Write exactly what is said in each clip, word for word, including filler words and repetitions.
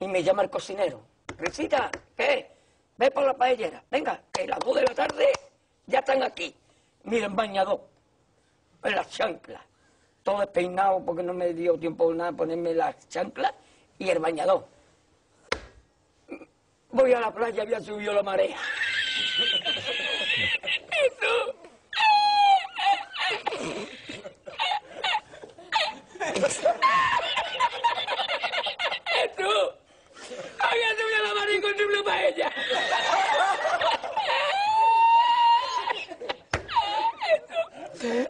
Y me llama el cocinero. Risita, ¿qué? Ve por la paellera. Venga, que las dos de la tarde ya están aquí. Miren, bañador, en las chanclas. Todo despeinado porque no me dio tiempo nada ponerme las chanclas y el bañador. Voy a la playa, había subido la marea. Eso. Eso. Había subido la marea y construyó para ella. Eso.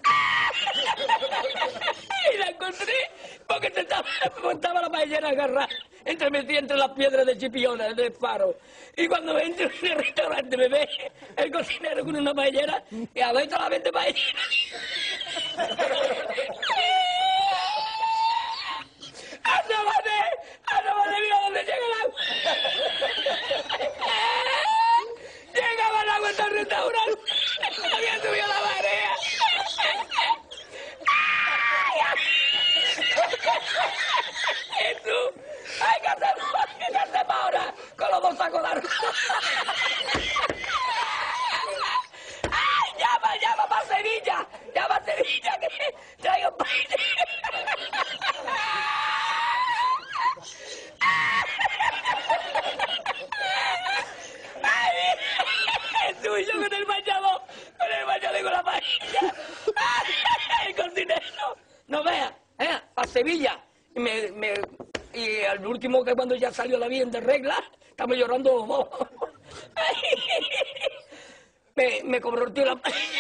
Y la encontré porque te estaba, estaba la paellera agarrada, entremetida entre las piedras de Chipiona, del faro. Y cuando entro en el restaurante me ve el cocinero con una paellera y a ver la vende paellera. ¡Asómate! ¡Asómate! ¡Mira dónde llega el agua! Llegaba el agua hasta el restaurante. Había subido la marea. Jesús, hay que hacer, hay que hacer ahora con los dos sacos de arroz. ¡Ay, llama, llama para Sevilla! ¡Llama a Sevilla que traigo un país! ¡Ay, Jesús, yo con el bañador, con el bañador y con la paella! ¡Ay, el cocinero! No veas, ¿eh? A Sevilla. Y, me, me, y al último, que cuando ya salió la bien de regla, estamos llorando. me, me cobró el tío la...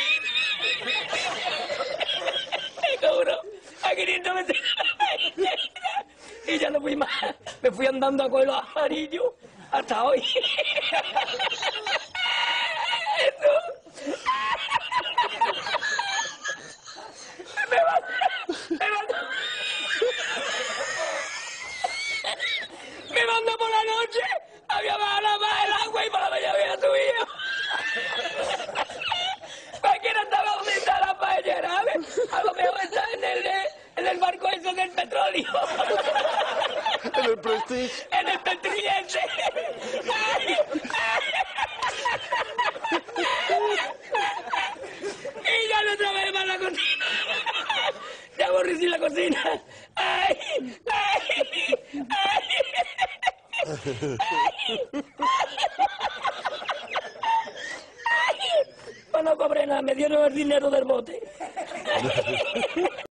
me cobró a quinientos veces. Y ya no fui más. Me fui andando a coger los amarillos hasta hoy. Eso. Me va, me va. Me mandó por la noche, había bajado más el agua y por la mañana había subido. Cualquiera estaba donde está la paellera, ¿sabes? A lo mejor está en el, en el barco ese del petróleo. En el Prestige. En el Petrillense. Y ya no otra vez más la cocina. Ya aborrecí la cocina. Ay, ay, ay. Pues no cobré nada, me dieron el dinero del bote.